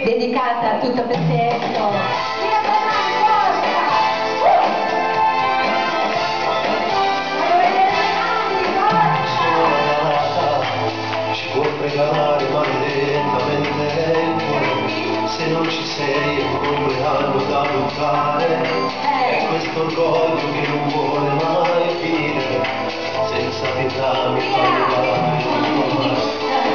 dedicata tutta per te. Regalare maledettamente il cuore, se non ci sei è un compleanno da buttare, è questo orgoglio che non vuole mai finire, senza pietà mi fa regalare il cuore.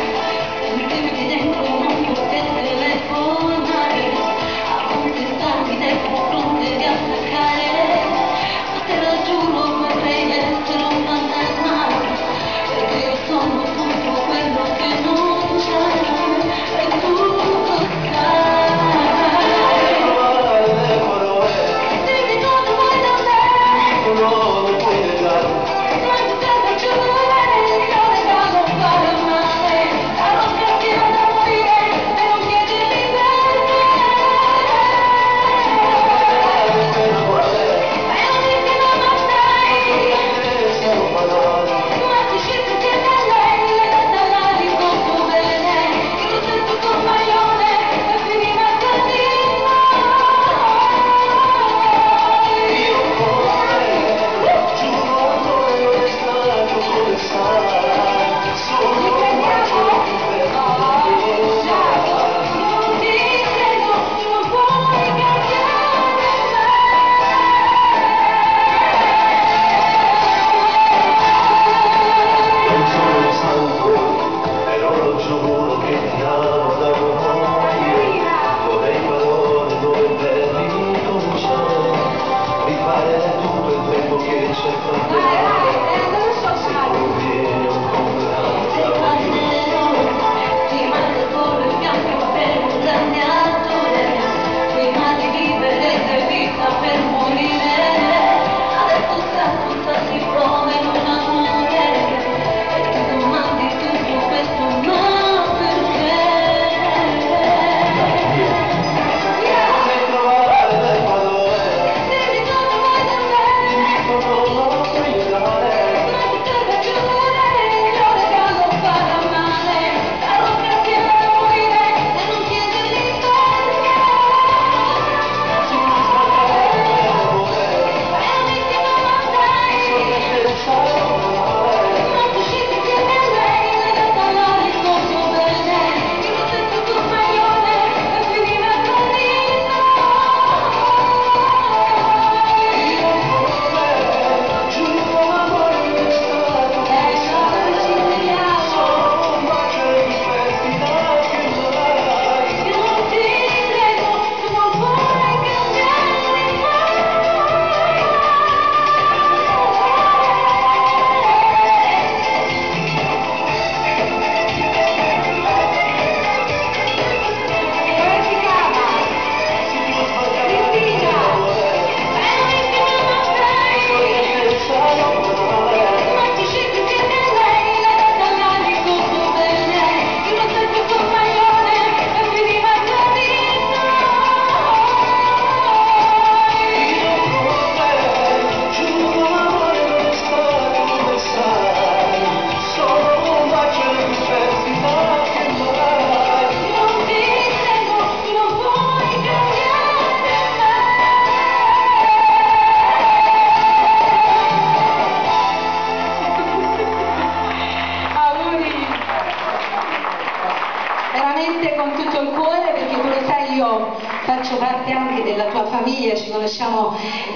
Con tutto il cuore, perché tu lo sai, io faccio parte anche della tua famiglia, ci conosciamo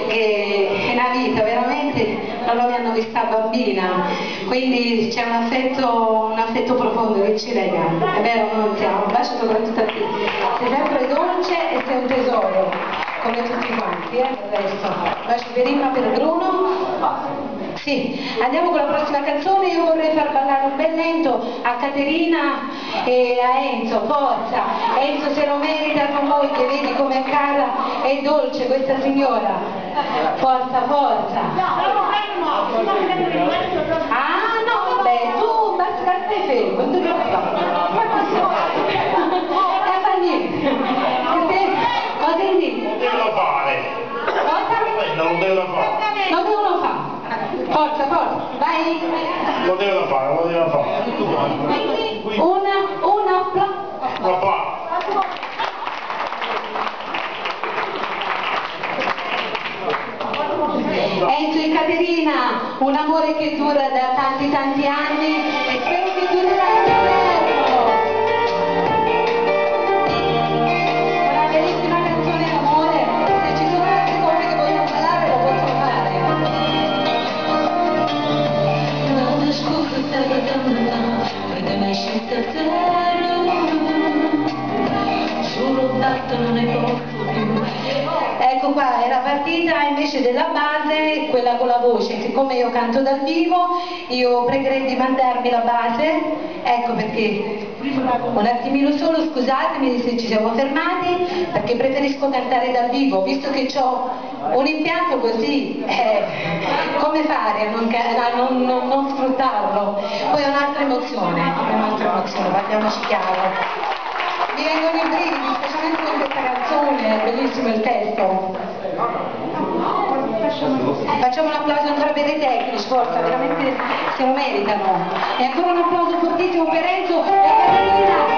è una vita, veramente loro mi hanno vista bambina, quindi c'è un affetto profondo che ci lega, è vero, non siamo, un bacio soprattutto a te, sei sempre dolce e sei un tesoro, come tutti quanti, per questo. Un bacio per Imma, per Bruno. Sì, andiamo con la prossima canzone. Io vorrei far ballare un bel lento a Caterina e a Enzo, forza, Enzo se lo merita con voi, che vedi come è cara e dolce questa signora, forza, forza. Ah no, vabbè, tu basta che stai fermo, tu che fa niente, cosa dici? Non devono fare, non devono fare. Lo devono fare. Forza, forza, vai! Lo devono fare, lo devono fare. Una, Una un amore che dura da tanti anni e spero che durerà in eterno. Una bellissima canzone d'amore, se ci sono altre cose che vogliono parlare lo possono fare. Non ascoltare da una perché mai scelta solo tanto non ne porto più. Ecco qua, era partita invece della base, quella con la voce. Siccome io canto dal vivo, io pregherei di mandarmi la base, ecco perché, un attimino solo, scusatemi se ci siamo fermati, perché preferisco cantare dal vivo, visto che ho un impianto così, come fare a non sfruttarlo? Poi è un'altra emozione, parliamoci chiaro. Mi vengono i brividi, specialmente con questa canzone, è bellissimo il testo. Facciamo un applauso ancora per i tecnici, forza, veramente se lo meritano. E ancora un applauso fortissimo per Enzo e Caterina.